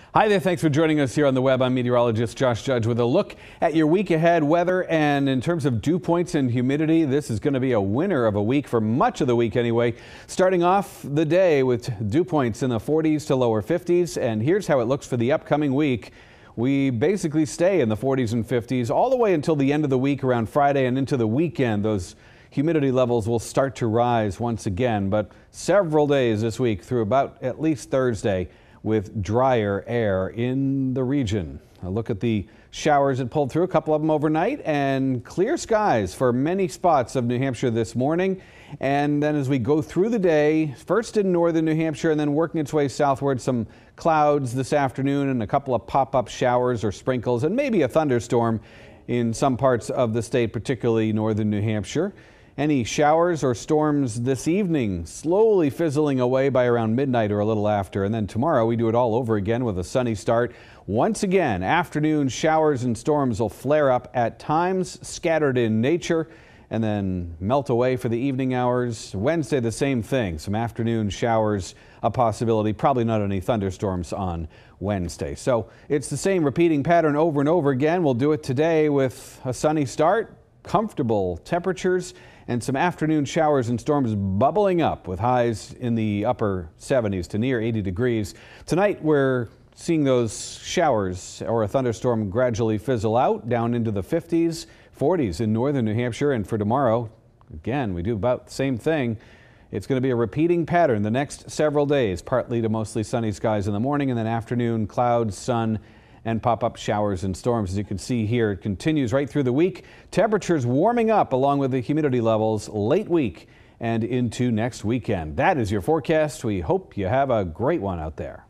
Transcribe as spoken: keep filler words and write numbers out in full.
Hi there, thanks for joining us here on the web. I'm meteorologist Josh Judge with a look at your week ahead weather. And in terms of dew points and humidity, this is going to be a winner of a week for much of the week anyway. Starting off the day with dew points in the forties to lower fifties. And here's how it looks for the upcoming week. We basically stay in the forties and fifties all the way until the end of the week around Friday and into the weekend. Those humidity levels will start to rise once again, but several days this week through about at least Thursday with drier air in the region. A look at the showers that pulled through, a couple of them overnight, and clear skies for many spots of New Hampshire this morning. And then as we go through the day, first in northern New Hampshire and then working its way southward, some clouds this afternoon and a couple of pop-up showers or sprinkles and maybe a thunderstorm in some parts of the state, particularly northern New Hampshire. Any showers or storms this evening slowly fizzling away by around midnight or a little after. And then tomorrow we do it all over again with a sunny start. Once again, afternoon showers and storms will flare up at times, scattered in nature, and then melt away for the evening hours. Wednesday, the same thing. Some afternoon showers, a possibility. Probably not any thunderstorms on Wednesday. So it's the same repeating pattern over and over again. We'll do it today with a sunny start, comfortable temperatures, and some afternoon showers and storms bubbling up with highs in the upper seventies to near eighty degrees. Tonight we're seeing those showers or a thunderstorm gradually fizzle out down into the fifties, forties in northern New Hampshire. And for tomorrow, again, we do about the same thing. It's going to be a repeating pattern the next several days, partly to mostly sunny skies in the morning and then afternoon clouds, sun, and pop-up showers and storms. As you can see here, it continues right through the week. Temperatures warming up along with the humidity levels late week and into next weekend. That is your forecast. We hope you have a great one out there.